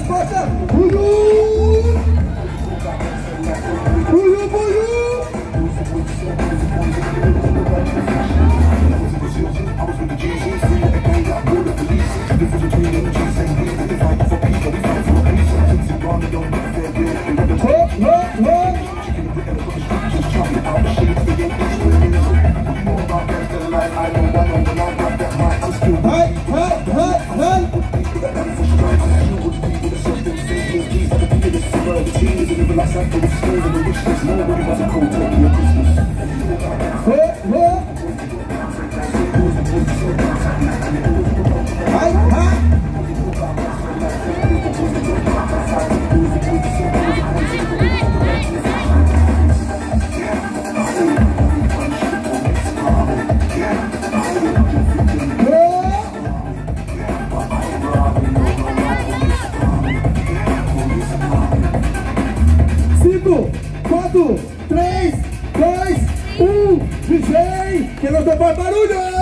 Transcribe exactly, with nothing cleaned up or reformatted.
resposta. Buiu. Buiu, buiu. Oh, oh, oh. Vai, vai, vai, vai. Oh, oh. Vai, vai. quatro, três, dois, um, D J, que nós damos barulho!